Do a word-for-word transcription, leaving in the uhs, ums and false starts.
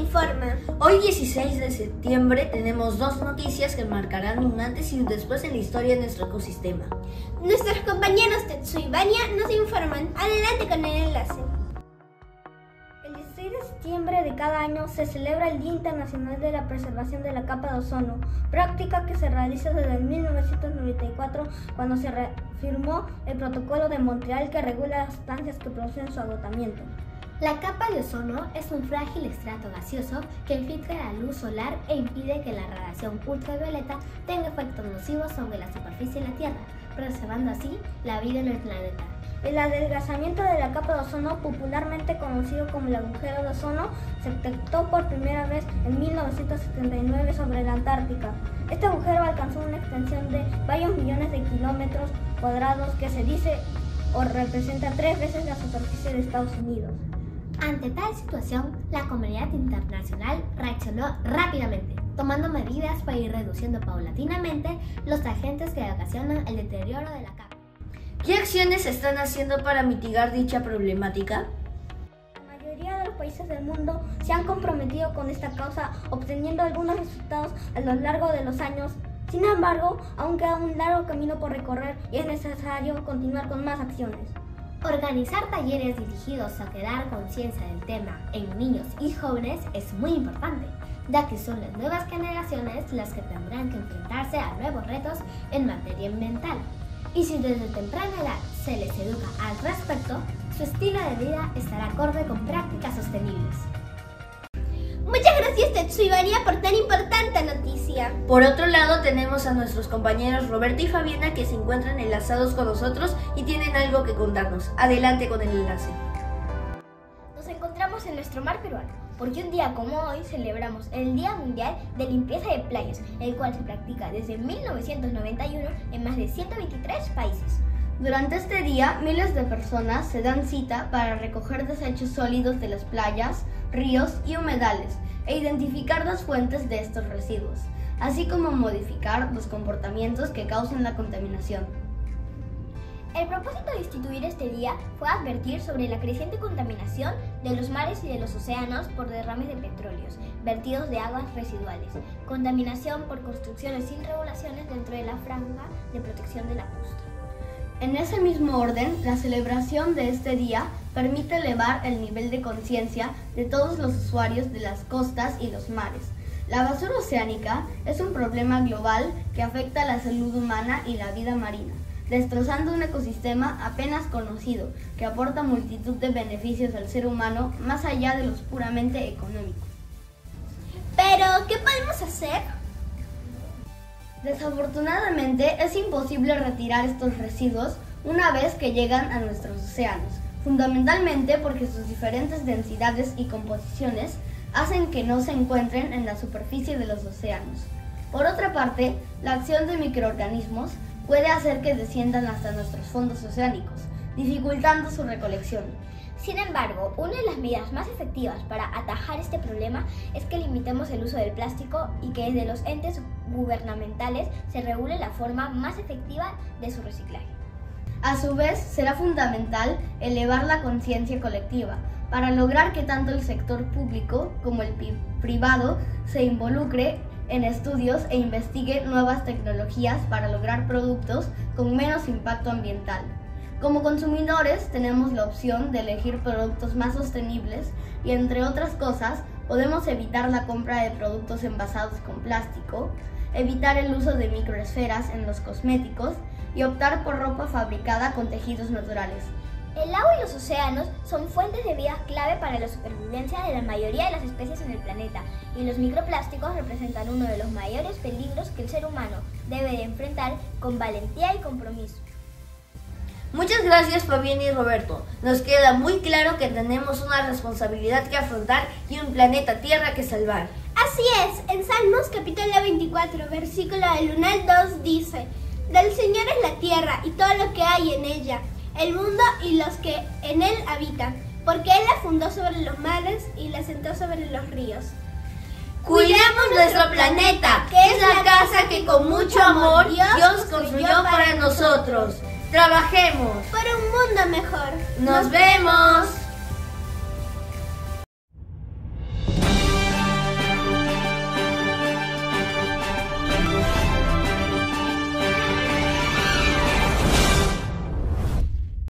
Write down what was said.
informa. Hoy dieciséis de septiembre tenemos dos noticias que marcarán un antes y un después en la historia de nuestro ecosistema. Nuestros compañeros Tetsu y Vania nos informan. Adelante con el enlace. El dieciséis de septiembre de cada año se celebra el Día Internacional de la Preservación de la Capa de Ozono, práctica que se realiza desde el mil novecientos noventa y cuatro, cuando se firmó el Protocolo de Montreal que regula las sustancias que producen su agotamiento. La capa de ozono es un frágil estrato gaseoso que filtra la luz solar e impide que la radiación ultravioleta tenga efectos nocivos sobre la superficie de la Tierra, preservando así la vida en el planeta. El adelgazamiento de la capa de ozono, popularmente conocido como el agujero de ozono, se detectó por primera vez en mil novecientos setenta y nueve sobre la Antártica. Este agujero alcanzó una extensión de varios millones de kilómetros cuadrados que se dice o representa tres veces la superficie de Estados Unidos. Ante tal situación, la comunidad internacional reaccionó rápidamente, tomando medidas para ir reduciendo paulatinamente los agentes que ocasionan el deterioro de la capa. ¿Qué acciones se están haciendo para mitigar dicha problemática? La mayoría de los países del mundo se han comprometido con esta causa, obteniendo algunos resultados a lo largo de los años. Sin embargo, aún queda un largo camino por recorrer y es necesario continuar con más acciones. Organizar talleres dirigidos a crear conciencia del tema en niños y jóvenes es muy importante, ya que son las nuevas generaciones las que tendrán que enfrentarse a nuevos retos en materia ambiental. Y si desde temprana edad se les educa al respecto, su estilo de vida estará acorde con prácticas sostenibles. Muchas gracias Tetsu y Vania por tan importante noticia. Por otro lado tenemos a nuestros compañeros Roberto y Fabiana que se encuentran enlazados con nosotros y tienen algo que contarnos. Adelante con el enlace. Nos encontramos en nuestro mar peruano, porque un día como hoy celebramos el Día Mundial de Limpieza de Playas, el cual se practica desde mil novecientos noventa y uno en más de ciento veintitrés países. Durante este día, miles de personas se dan cita para recoger desechos sólidos de las playas, ríos y humedales e identificar las fuentes de estos residuos, así como modificar los comportamientos que causan la contaminación. El propósito de instituir este día fue advertir sobre la creciente contaminación de los mares y de los océanos por derrames de petróleos, vertidos de aguas residuales, contaminación por construcciones sin regulaciones dentro de la franja de protección de la costa. En ese mismo orden, la celebración de este día permite elevar el nivel de conciencia de todos los usuarios de las costas y los mares. La basura oceánica es un problema global que afecta a la salud humana y la vida marina, destrozando un ecosistema apenas conocido que aporta multitud de beneficios al ser humano más allá de los puramente económicos. Pero, ¿qué podemos hacer? Desafortunadamente, es imposible retirar estos residuos una vez que llegan a nuestros océanos, fundamentalmente porque sus diferentes densidades y composiciones hacen que no se encuentren en la superficie de los océanos. Por otra parte, la acción de microorganismos puede hacer que desciendan hasta nuestros fondos oceánicos, dificultando su recolección. Sin embargo, una de las medidas más efectivas para atajar este problema es que limitemos el uso del plástico y que desde los entes gubernamentales se regule la forma más efectiva de su reciclaje. A su vez, será fundamental elevar la conciencia colectiva para lograr que tanto el sector público como el privado se involucre en estudios e investigue nuevas tecnologías para lograr productos con menos impacto ambiental. Como consumidores tenemos la opción de elegir productos más sostenibles y, entre otras cosas, podemos evitar la compra de productos envasados con plástico, evitar el uso de microesferas en los cosméticos y optar por ropa fabricada con tejidos naturales. El agua y los océanos son fuentes de vida clave para la supervivencia de la mayoría de las especies en el planeta, y los microplásticos representan uno de los mayores peligros que el ser humano debe de enfrentar con valentía y compromiso. Muchas gracias Fabián y Roberto. Nos queda muy claro que tenemos una responsabilidad que afrontar y un planeta Tierra que salvar. Así es, en Salmos capítulo veinticuatro, versículo del uno al dos dice: Del Señor es la tierra y todo lo que hay en ella, el mundo y los que en él habitan, porque Él la fundó sobre los mares y la sentó sobre los ríos. Cuidemos nuestro planeta, que es la casa que con mucho amor Dios construyó para nosotros. Trabajemos por un mundo mejor. Nos vemos.